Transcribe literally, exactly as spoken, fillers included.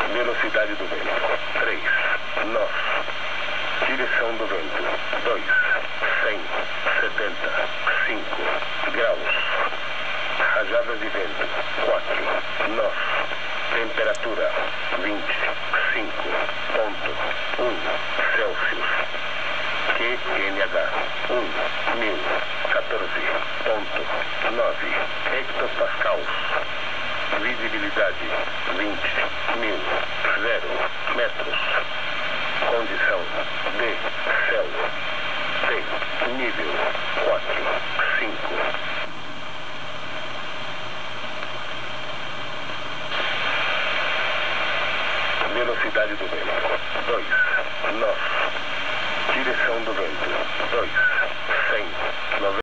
Velocidade do vento, três nós. Direção do vento, dois cem setenta cinco graus. Rajadas de vento, quatro nós. Temperatura, vinte e cinco ponto um Celsius. Q N H, um mil quatorze ponto nove hectopascals. Visibilidade, vinte mil, zero metros. Condição de céu, T, nível quatro, cinco. Velocidade do vento, dois nós. Direção do vento, dois cem noventa